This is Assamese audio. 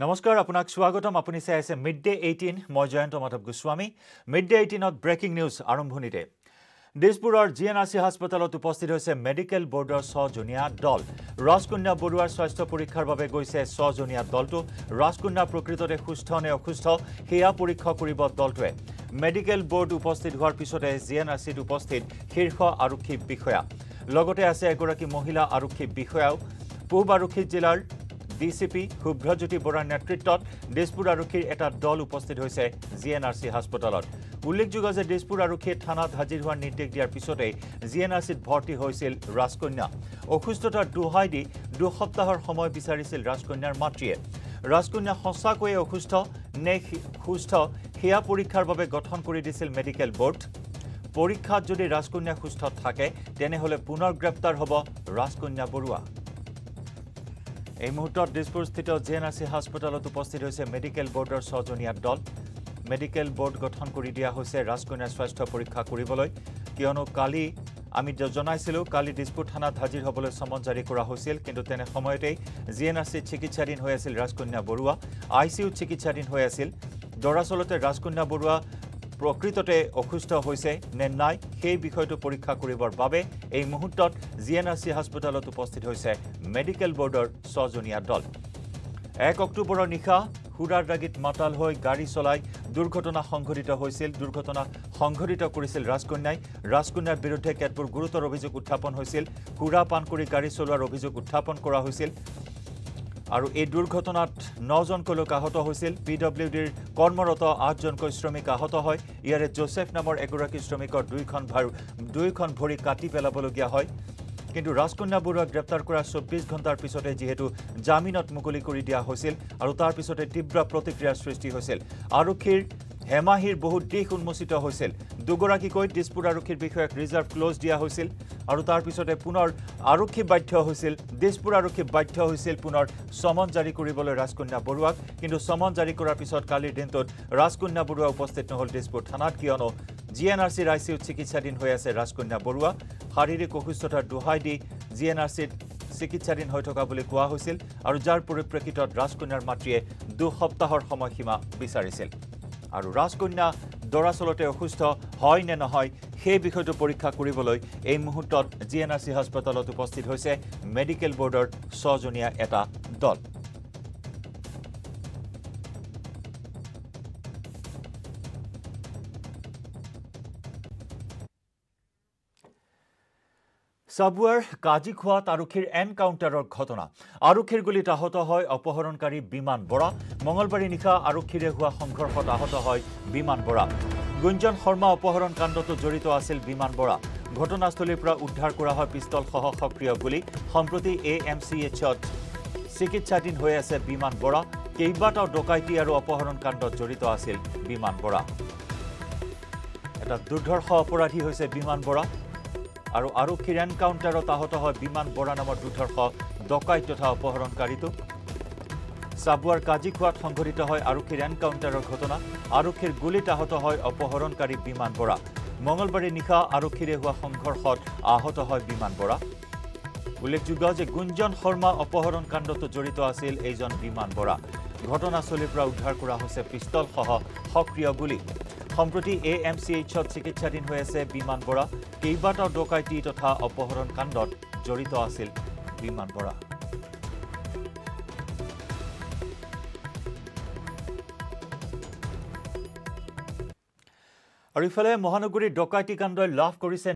নমস্কাৰ আপোনাক স্বাগতম আপুনি চাই আছে মিড ডে 18 মই জয়ন্ত মাধৱ গোস্বামী মিড ডে 18ত ব্ৰেকিং নিউজ আৰম্ভণিতে দিছপুৰৰ জিএনআৰসি হাস্পতালত উপস্থিত হৈছে মেডিকেল বোৰ্ডৰ 6 জনীয়া দল ৰাজকন্যা বৰুৱাৰ স্বাস্থ্য পৰীক্ষাৰ বাবে গৈছে 6 জনীয়া দলটো ৰাজকন্যা প্ৰকৃততে সুস্থ নে অসুস্থ হেয়া পৰীক্ষা কৰিব দলটোৱে মেডিকেল বোৰ্ড উপস্থিত হোৱাৰ পিছতে জিএনআৰসিত উপস্থিত শীৰ্ষ আৰক্ষী বিষয়া লগতে আছে এগৰাকী মহিলা আৰক্ষী বিষয়াও পূব আৰক্ষী জিলাৰ ডিসিপি শুভ্ৰজ্যোতি বৰাৰ নেতৃত্বত দিছপুৰ আৰক্ষীৰ এটা দল উপস্থিত হৈছে জিএনআৰসি হাস্পতালত উল্লেখযোগ্য যে দিছপুৰ আৰক্ষীয়ে থানাত হাজিৰ হোৱাৰ নিৰ্দেশ দিয়াৰ পিছতে জিএনআৰসিত ভৰ্তি হৈছিল ৰাজকন্যা অসুস্থতাৰ দোহাই দি 2 সপ্তাহৰ সময় বিচাৰিছিল ৰাজকন্যাৰ মাতৃয়ে ৰাজকন্যা সঁচাকৈয়ে অসুস্থ নে সুস্থ হেয়া পৰীক্ষাৰ বাবে গঠন কৰি দিছিল মেডিকেল বোৰ্ড পৰীক্ষাত যদি ৰাজকন্যা সুস্থ থাকে তেনেহলে পুনৰ গ্ৰেপ্তাৰ হ'ব ৰাজকন্যা বৰুৱা এই মুহূৰ্তত দিছপুৰস্থিত জিএনআৰসি হাস্পতালত উপস্থিত হৈছে মেডিকেল বোৰ্ডৰ 6 জনীয়া দল মেডিকেল বোৰ্ড গঠন কৰি দিয়া হৈছে ৰাজকন্যাৰ স্বাস্থ্য পৰীক্ষা কৰিবলৈ কিয়নো কালি আমি জনাইছিলো কালি দিছপুৰ থানাত হাজিৰ হ'বলৈ সমন জাৰি কৰা হৈছিল কিন্তু তেনে সময়তে জিএনআৰসি চিকিৎসাধীন হৈ আছিল ৰাজকন্যা বৰুৱা আইসিইউ চিকিৎসাধীন হৈ আছিল দৰাচলতে ৰাজকন্যা বৰুৱা প্ৰকৃততে অসুস্থ হৈছে নে নাই সেই বিষয়টো পৰীক্ষা কৰিবৰ বাবে এই মুহূৰ্তত জিএনআৰসি হাস্পতালত উপস্থিত হৈছে মেডিকেল বোৰ্ডৰ 6 জনীয়া দল 1 অক্টোবৰৰ নিশা হুৰাৰ দাগিত মাতাল হৈ গাড়ী চলাই দুৰ্ঘটনা সংঘটিত হৈছিল দুৰ্ঘটনা সংঘটিত কৰিছিল ৰাজকন্যাৰ বিৰুদ্ধে কেতবোৰ গুৰুতৰ অভিযোগ উত্থাপন হৈছিল হুৰা পান কৰি গাড়ী চলোৱাৰ অভিযোগ উত্থাপন কৰা হৈছিল আৰু এই দুৰ্ঘটনাত 9 জনকৈ লোক আহত হৈছিল পিডব্লিউডিৰ কৰ্মৰত 8 জনকৈ শ্ৰমিক আহত হয় ইয়াৰে জোসেফ নামৰ এগৰাকী শ্ৰমিকৰ দুইখন ভৰি কাটি পেলাবলগীয়া হয় কিন্তু ৰাজকন্যা বৰুৱাক গ্ৰেপ্তাৰ কৰা 24 ঘণ্টাৰ পিছতে যেহেতু জামিনত মুকলি কৰি দিয়া হৈছিল আৰু তাৰ পিছতে তীব্ৰ প্ৰতিক্ৰিয়াৰ সৃষ্টি হৈছিল আৰক্ষীৰ হেমাহিৰ বহুত দিশ উন্মোচিত হৈছিল দুগৰাকীকৈ দিছপুৰ আৰক্ষীৰ বিষয়াক ৰিজাৰ্ভ ক্লোজ দিয়া হৈছিল আৰু তাৰ পিছতে পুনৰ আৰক্ষী বাধ্য হৈছিল দিছপুৰ আৰক্ষী বাধ্য হৈছিল পুনৰ সমন জাৰি কৰিবলৈ ৰাজকন্যা বৰুৱাক কিন্তু সমন জাৰি কৰাৰ পিছত কালিৰ দিনটোত ৰাজকন্যা বৰুৱা উপস্থিত নহল দিছপুৰ থানাত কিয়নো জিএনআৰসিৰ আইসিইউ চিকিৎসাধীন হৈ আছে ৰাজকন্যা বৰুৱা শাৰীৰিক অসুস্থতাৰ দোহাই দি জিএনআৰসিত চিকিৎসাধীন হৈ থকা বুলি কোৱা হৈছিল আৰু যাৰ পৰিপ্ৰেক্ষিতত ৰাজকন্যাৰ মাতৃয়ে 2 সপ্তাহৰ সময়সীমা বিচাৰিছিল আৰু ৰাজকন্যা দৰাচলতে অসুস্থ হয় নে নহয় সেই বিষয়টো পৰীক্ষা কৰিবলৈ এই মুহূৰ্তত জিএনআৰসি হাস্পতালত উপস্থিত হৈছে মেডিকেল বোৰ্ডৰ 6 জনীয়া এটা দল সাবুৱাৰ কাজিখোৱাত আৰক্ষীৰ এনকাউণ্টাৰৰ ঘটনা আৰক্ষীৰ গুলীত আহত হয় অপহৰণকাৰী বিমান বৰা মঙলবাৰে নিশা আৰক্ষীৰে হোৱা সংঘৰ্ষত আহত হয় বিমান বৰা গুঞ্জন শৰ্মা অপহৰণ কাণ্ডতো জড়িত আছিল বিমান বৰা ঘটনাস্থলীৰ পৰা উদ্ধাৰ কৰা হয় পিস্তল সহ সক্ৰিয় গুলী সম্প্ৰতি এএমচিএইচত চিকিৎসাধীন হৈ আছে বিমান বৰা কেইবাটাও ডকাইতি আৰু অপহৰণ কাণ্ডত জড়িত আছিল বিমান বৰা এটা দুৰ্ধৰ্ষ অপৰাধী হৈছে বিমান বৰা আৰু আৰক্ষীৰ এনকাউণ্টাৰত আহত হয় বিমান বৰা নামৰ দুৰ্ধৰ্ষ ডকাইত তথা অপহৰণকাৰীটো সাবুৱাৰ কাজিখোৱাত সংঘটিত হয় আৰক্ষীৰ এনকাউণ্টাৰৰ ঘটনা আৰক্ষীৰ গুলীত আহত হয় অপহৰণকাৰী বিমান বৰা মঙলবাৰে নিশা আৰক্ষীৰে হোৱা সংঘৰ্ষত আহত হয় বিমান বৰা উল্লেখযোগ্য যে গুঞ্জন শৰ্মা অপহৰণ কাণ্ডতো জড়িত আছিল এইজন বিমান বৰা ঘটনাস্থলীৰ পৰা উদ্ধাৰ কৰা হৈছে পিস্তল সহ সক্ৰিয় গুলী সম্প্ৰতি এএমচিএইচত চিকিৎসাধীন হৈ আছে বিমান বৰা কেইবাটাও ডকাইতি তথা অপহৰণ কাণ্ডত জড়িত আছিল বিমান বৰা আৰু ইফালে মহানগৰীৰ ডকাইতি কাণ্ডই লাভ কৰিছে